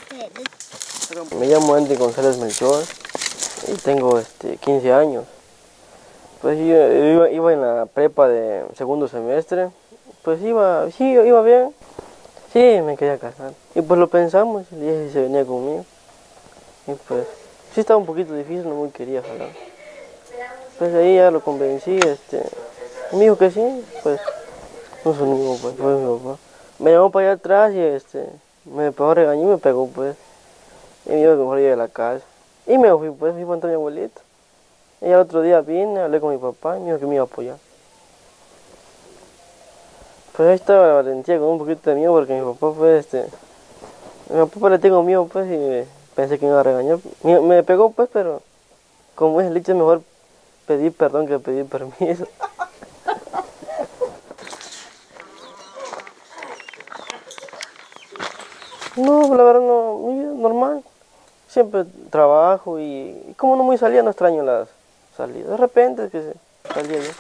Me llamo Andy González Melchor y tengo 15 años. Pues yo iba en la prepa de segundo semestre. Pues iba bien. Sí, me quería casar. Y pues lo pensamos, y le dije si se venía conmigo. Y pues sí estaba un poquito difícil, no muy quería jalar. Pues ahí ya lo convencí, me dijo que sí, pues no se negó, pues fue mi papá. Me llamó para allá atrás y me pegó a regañar y me pegó pues. Y me dijo que mejor iba a la casa. Y me fui pues, fui para mi abuelito. Y al otro día vine, hablé con mi papá y me dijo que me iba a apoyar. Pues ahí estaba la valentía con un poquito de miedo porque mi papá pues mi papá le tengo miedo pues y pensé que me iba a regañar. Me pegó pues, pero como es el dicho, es mejor pedir perdón que pedir permiso. No, la verdad no, mi vida normal. Siempre trabajo y como no muy salía, no extraño las salidas. De repente es que salía yo.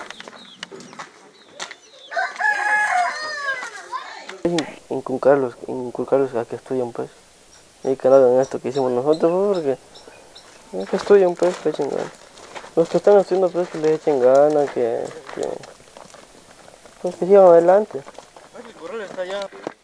Es inculcarlos a que estudien pues. Y que no hagan esto que hicimos nosotros pues, porque que estudien pues, que echen ganas. Los que están estudiando pues que les echen ganas, pues, que sigan adelante. El correo está allá.